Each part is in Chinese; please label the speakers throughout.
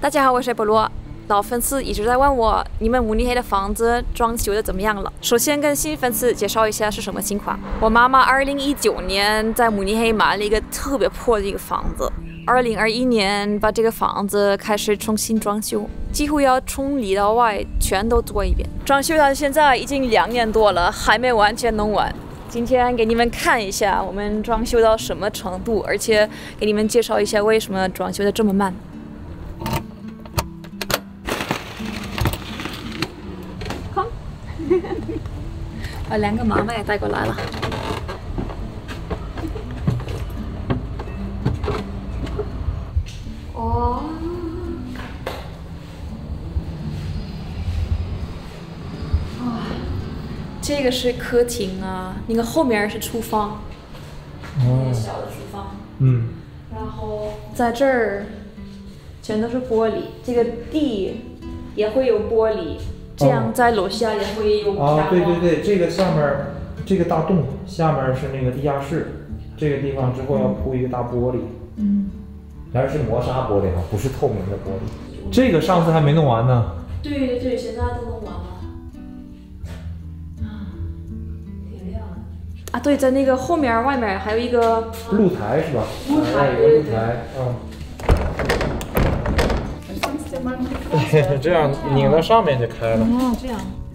Speaker 1: 大家好，我是波罗。老粉丝一直在问我，你们慕尼黑的房子装修的怎么样了？首先跟新粉丝介绍一下是什么情况。我妈妈2019年在慕尼黑买了一个特别破的一个房子，2021年把这个房子开始重新装修，几乎要从里到外全都做一遍。装修到现在已经2年多了，还没完全弄完。今天给你们看一下我们装修到什么程度，而且给你们介绍一下为什么装修的这么慢。把2个妈妈也带过来了。哦，哇，这个是客厅啊，那个后面是厨房，小的厨房。然后在这儿全都是玻璃，这个地也会有玻璃。这样在楼下也会有
Speaker 2: 啊，对对对，这个下面这个大洞下面是那个地下室，这个地方之后要铺一个大玻璃，但是磨砂玻璃哈，不是透明的玻璃。这个上次还没弄完呢。
Speaker 1: 对对对，现在都弄完了。啊，挺亮啊！对，在那个后面外面还有一个
Speaker 2: 露台是吧？
Speaker 1: 露台，
Speaker 2: 有个露台，对，这样拧到上面就开了。
Speaker 1: 哦，这样。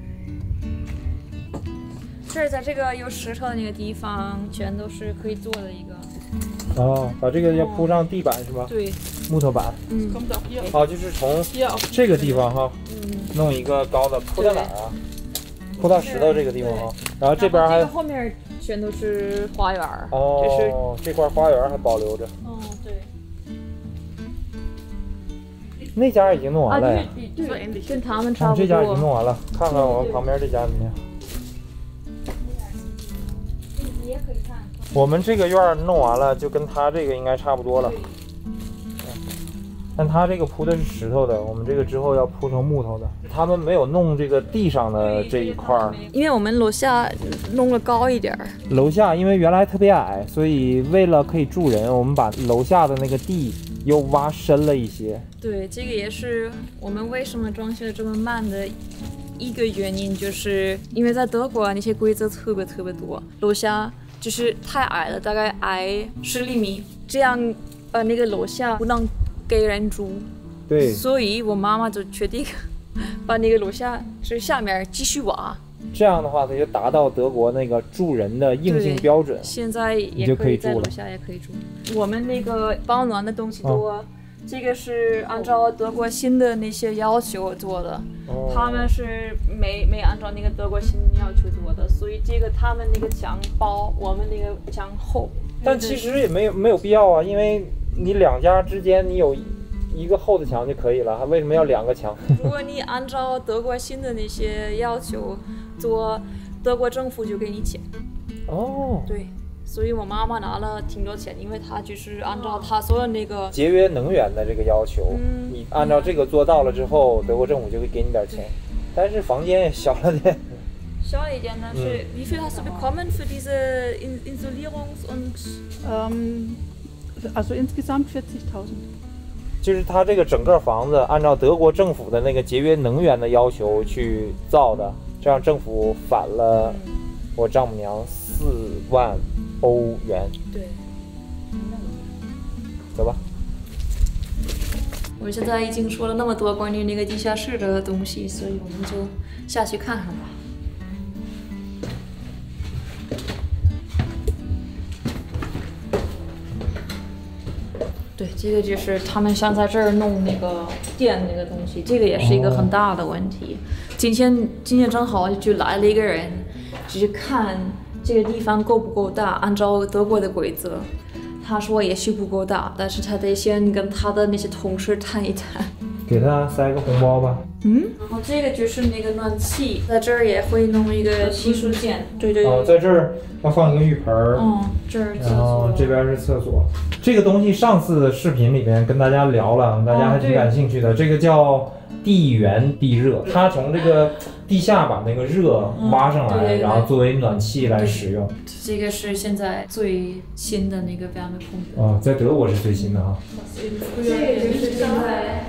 Speaker 1: 这儿在这个有石头的那个地方，全都是可以做的一个。
Speaker 2: 哦，把这个要铺上地板是吧？
Speaker 1: 对，
Speaker 2: 木头板。哦，就是从这个地方哈，弄一个高的，铺在哪儿啊？铺到石头这个地方哈。然后这边还。
Speaker 1: 这个后面全都是花园。
Speaker 2: 哦，这块花园还保留着。
Speaker 1: 哦，对。
Speaker 2: 那家已经弄完了呀。
Speaker 1: 对，跟他们差不多。
Speaker 2: 这家已经弄完了，看看我们旁边这家怎么样？
Speaker 1: 你也可以看。
Speaker 2: 我们这个院弄完了，就跟他这个应该差不多了。但他这个铺的是石头的，我们这个之后要铺成木头的。他们没有弄这个地上的这一块儿，
Speaker 1: 因为我们楼下弄了高一点。
Speaker 2: 楼下因为原来特别矮，所以为了可以住人，我们把楼下的那个地又挖深了一些。
Speaker 1: 对，这个也是我们为什么装修的这么慢的一个原因，就是因为在德国那些规则特别多，楼下就是太矮了，大概矮10厘米，这样那个楼下不能给人住。
Speaker 2: 对，
Speaker 1: 所以我妈妈就决定把那个楼下是下面继续挖。这
Speaker 2: 样的话，它就达到德国那个住人的硬性标准。
Speaker 1: 现在也可以在楼下也可以住。我们那个保暖的东西多，这个是按照德国新的那些要求做的，他们是没按照那个德国新的要求做的，所以这个他们那个墙薄，我们那个墙厚。
Speaker 2: 但其实也没有必要啊，因为你2家之间你有一个厚的墙就可以了，还为什么要2个墙？
Speaker 1: 如果你按照德国新的那些要求做，德国政府就给你钱。
Speaker 2: 哦，
Speaker 1: 对，所以我妈妈拿了挺多钱，因为她就是按照她所有那个
Speaker 2: 节约能源的这个要求，你按照这个做到了之后，德国政府就会给你点钱。但是房间也小了点。
Speaker 1: 小一点，但是wie viel hast du bekommen für diese Isolierungs- und
Speaker 3: also insgesamt 40.000。
Speaker 2: 就是它这个整个房子按照德国政府的那个节约能源的要求去造的，这样政府返了我丈母娘4万欧元。
Speaker 1: 对，
Speaker 2: 走吧。
Speaker 1: 我们现在已经说了那么多关于那个地下室的东西，所以我们就下去看看吧。对，这个就是他们想在这儿弄那个电那个东西，这个也是一个很大的问题。今天正好就来了一个人，就是看这个地方够不够大，按照德国的规则。他说也许不够大，但是他得先跟他的那些同事谈一谈。
Speaker 2: 给他塞个红包吧。
Speaker 1: 然后这个就是那个暖气，在这儿也会弄一个洗漱间。对。
Speaker 2: 在这儿要放一个浴盆儿。
Speaker 1: 这儿。
Speaker 2: 然后这边是厕所。这个东西上次的视频里面跟大家聊了，大家还挺感兴趣的。这个叫地源地热，它从这个地下把那个热挖上来，然后作为暖气来使用。
Speaker 1: 这个是现在最新的那个 Wärmepumpe。
Speaker 2: 在德国是最新的哈。
Speaker 1: 这个就是现在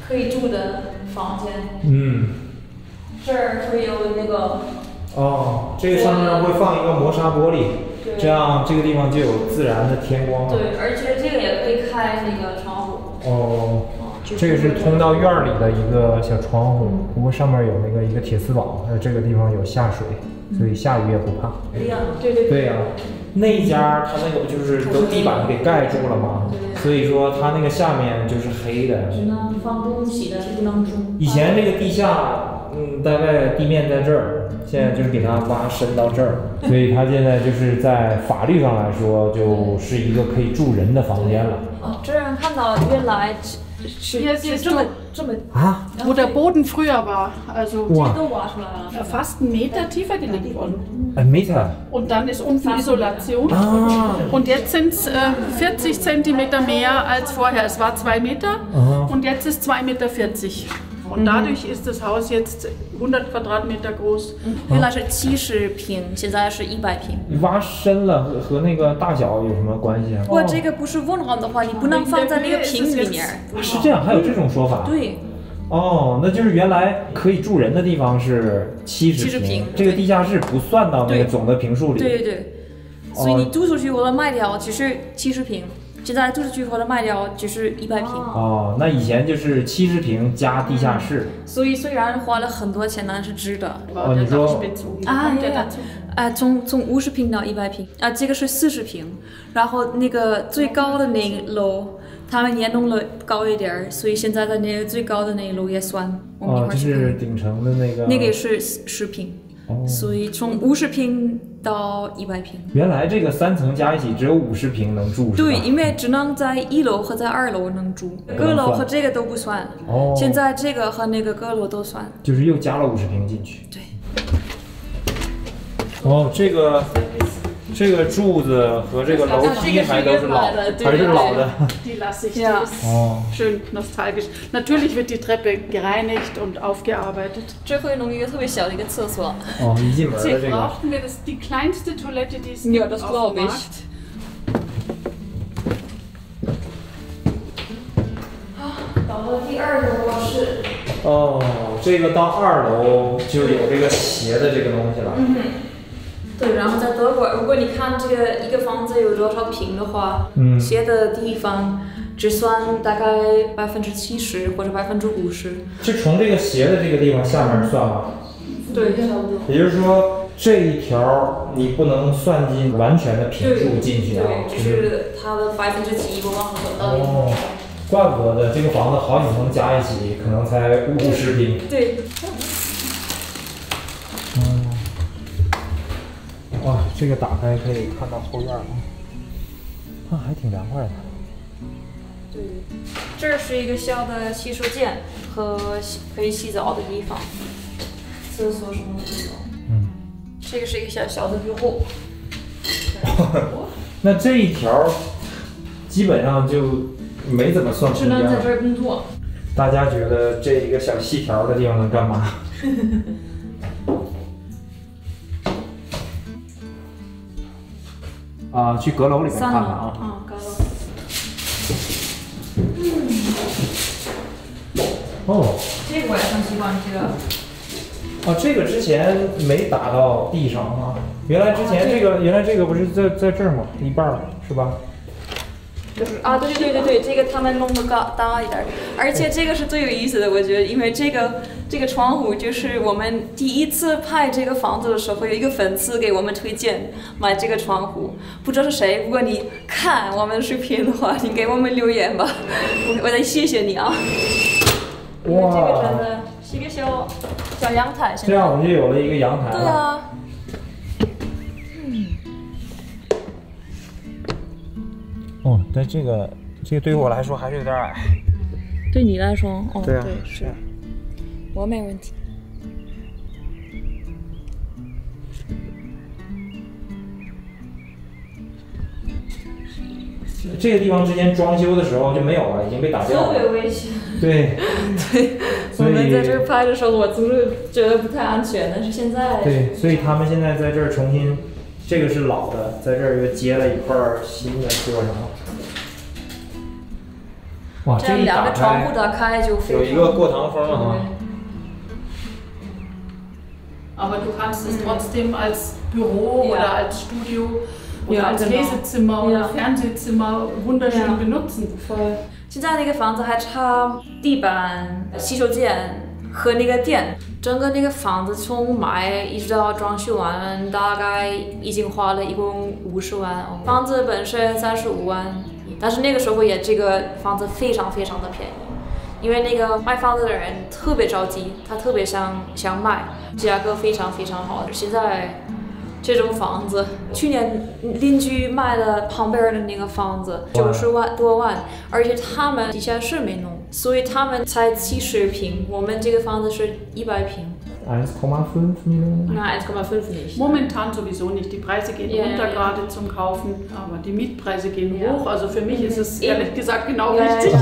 Speaker 1: 可以住的房间。这儿会有那个。
Speaker 2: 哦，这个上面会放一个磨砂玻璃，这样这个地方就有自然的天光了。
Speaker 1: 对，而且这个也可以开那个窗户。
Speaker 2: 哦，这个是通到院儿里的一个小窗户，不过上面有那个一个铁丝网，这个地方有下水，所以下雨也不怕。对呀，那一家他那个不就是都地板给盖住了吗？所以说它那个下面就是黑的。
Speaker 1: 只能放东西的，不能住。
Speaker 2: 以前这个地下。大概地面在这儿，现在就是给它挖深到这儿，所以它现在就是在法律上来说，就是一个可以住人的房间了。
Speaker 1: 哦，这样看到原来是这么
Speaker 2: 啊
Speaker 3: Wo der Boden früher war, also
Speaker 1: 都挖出来了，
Speaker 3: fast einen Meter tiefer gelegt worden.
Speaker 2: Ein Meter.
Speaker 3: Und dann ist unten Isolation. Und jetzt sind es 40 Zentimeter mehr als vorher. Es war 2 Meter und jetzt ist 2,40 Meter. Und dadurch ist das Haus jetzt 100 Quadratmeter groß.
Speaker 1: 原来是70平，现在是100平。
Speaker 2: 挖深了和那个大小有什么关系啊？
Speaker 1: 如果这个不是温柔的话，你不能放在那个瓶里面。
Speaker 2: 是这样，还有这种说法？
Speaker 1: 对。
Speaker 2: 哦，那就是原来可以住人的地方是70平，这个地下室不算到那个总的平数里。
Speaker 1: 对，所以你租出去或者卖掉只是70平。现在租出去或者卖掉就是100平。
Speaker 2: 哦，那以前就是70平加地下室。
Speaker 1: 所以虽然花了很多钱，但是值得。
Speaker 2: 哦，你说
Speaker 1: 从50平到100平啊，这个是40平，然后那个最高的那一楼，他们也弄了高一点，所以现在的那个最高的那一楼也算。
Speaker 2: 哦，就是顶层的那个。
Speaker 1: 那个也是10平。所以从50平到100平。
Speaker 2: 原来这个3层加一起只有50平能住，是吧？
Speaker 1: 对，因为只能在1楼和在2楼能住，阁楼和这个都不算。哦。现在这个和那个阁楼都算。
Speaker 2: 就是又加了50平进去。
Speaker 1: 对。
Speaker 2: 哦，这个柱子和这个楼梯还都是老的，还是老的。
Speaker 3: Die lasse ich, die ist schön nostalgisch. Natürlich wird die Treppe gereinigt und aufgearbeitet.
Speaker 1: 这会弄一个特别小的一个厕所。
Speaker 2: 哦，一进门的这个。
Speaker 3: Brauchten wir die kleinste Toilette, die es
Speaker 1: gibt auf dem Markt. 到了第2个卧室。
Speaker 2: 哦，这个到2楼就有这个斜的这个东西了。
Speaker 1: 对，然后在德国，如果你看这个一个房子有多少平的话，斜的地方只算大概70%或者50%。
Speaker 2: 是从这个斜的这个地方下面算吗？
Speaker 1: 对，差不多。
Speaker 2: 也就是说，这一条你不能算进完全的平数进去啊。
Speaker 1: 对，只是它的几，我忘了多少。
Speaker 2: 哦，怪不得的，这个房子好几层加一起可能才50平。
Speaker 1: 对。
Speaker 2: 哇，这个打开可以看到后院了，还挺凉快的。
Speaker 1: 对，这是一个小的洗手间和可以洗澡的地方，厕所什么的都有。这个是一个小的壁户。
Speaker 2: 那这一条基本上就没怎么算空间了。
Speaker 1: 只能在这儿工作。
Speaker 2: 大家觉得这一个小细条的地方能干嘛？啊，去阁楼里面看看啊。
Speaker 1: 阁楼。
Speaker 2: 哦。
Speaker 1: 这个我也很喜欢这个。
Speaker 2: 哦，这个之前没打到地上啊。原来这个不是在这儿吗？一半是吧？
Speaker 1: 就是对，这个他们弄得大一点，而且这个是最有意思的，我觉得，因为这个窗户就是我们第一次拍这个房子的时候，有一个粉丝给我们推荐买这个窗户，不知道是谁，如果你看我们的视频的话，你给我们留言吧，我得谢谢你啊。哇，这个真的是一个小阳台，
Speaker 2: 这样我们就有了一个阳台了。
Speaker 1: 对啊。
Speaker 2: 哦，但这个对于我来说还是有点矮。
Speaker 1: 对你来说，哦，
Speaker 2: 对啊，
Speaker 1: 对是，我没问题。
Speaker 2: 这个地方之前装修的时候就没有了，已经被打掉了。
Speaker 1: 特别危险。
Speaker 2: 对。
Speaker 1: 对，我们在这儿拍的时候，我总是觉得不太安全，但是现在。
Speaker 2: 对，所以他们现在在这儿重新。这个是老的，在这儿又接了一块新的做上。 哇，
Speaker 1: 这样两个窗户打开就非常
Speaker 2: 有一个过堂风啊。
Speaker 3: Aber du kannst es trotzdem als Büro oder als Studio oder als Lesezimmer oder Fernsehzimmer wunderschön benutzen.
Speaker 1: Voll. 现在那个房子还差地板、洗手间和那个电，整个那个房子从买一直到装修完，大概已经花了一共50万欧。房子本身35万，但是那个时候也这个房子非常非常的便宜。因为那个卖房子的人特别着急，他特别想卖，价格非常非常好。现在这种房子，去年邻居卖了旁边的那个房子90多万，而且他们地下室没弄，所以他们才70平，我们这个房子是100平。
Speaker 2: 1,5 Millionen?
Speaker 1: Nein, 1,5 nicht.
Speaker 3: Momentan sowieso nicht. Die Preise gehen runter gerade zum Kaufen, aber die Mietpreise gehen hoch. Also für mich ist es ehrlich gesagt genau richtig.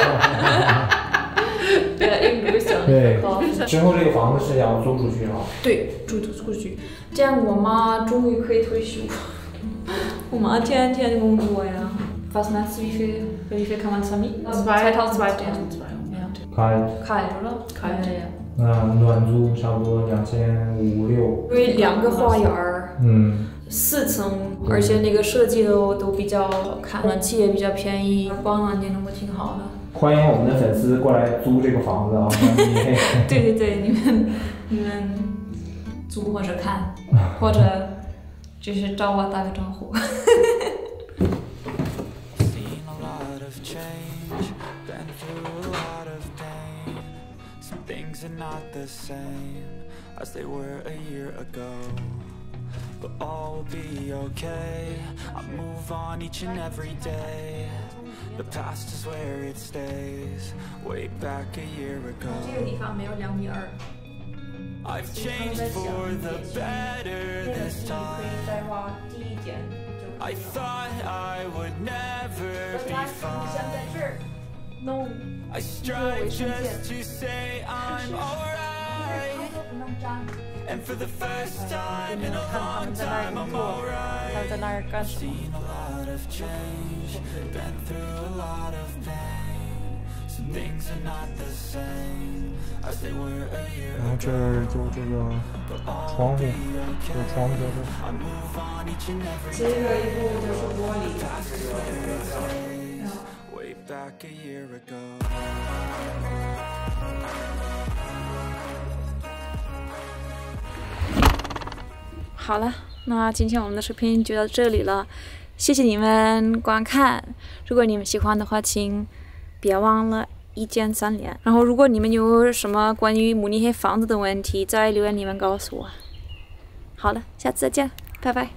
Speaker 1: 对，du bist ja
Speaker 2: nicht verkauft. 之后这个房子是想租出去啊？
Speaker 1: 对，租出去，这样我妈终于可以退休。我妈天天工作呀。Was meinst du, wie viel kann man vermieten?
Speaker 3: 2.200.
Speaker 2: Kalt,
Speaker 1: oder?
Speaker 3: Kalt.
Speaker 2: 暖租差不多2500-2600。
Speaker 1: 因为2个花园，4层，而且那个设计都比较好看，暖气也比较便宜，保暖也弄得挺好的。
Speaker 2: 欢迎我们的粉丝过来租这个房子啊！
Speaker 1: 对，你们租或者看，或者就是找我打个招呼。
Speaker 4: Things are not the same as they were a year ago, but all will be okay. I move on each and every day. The past is where it stays, way back a year ago.
Speaker 1: 这个地方没有2.2米。
Speaker 4: I've changed for the better this time. I thought I would never be fine. I strive just to say I'm alright, and for the first time in a long time I'm alright. I've seen a lot of change, been through a lot of pain. Some things are not the same as they were a year ago.
Speaker 2: 这儿就这个窗户，有窗户在这。
Speaker 1: 这个一部就是玻璃。
Speaker 4: Back a year ago.
Speaker 1: 好了，那今天我们的视频就到这里了，谢谢你们观看。如果你们喜欢的话，请别忘了1键3连。然后，如果你们有什么关于慕尼黑房子的问题，在留言里面告诉我。好了，下次再见，拜拜。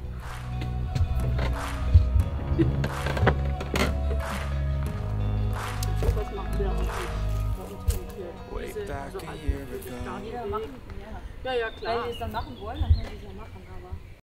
Speaker 3: Ja, klar. Wenn sie es dann machen wollen, dann können sie es ja machen.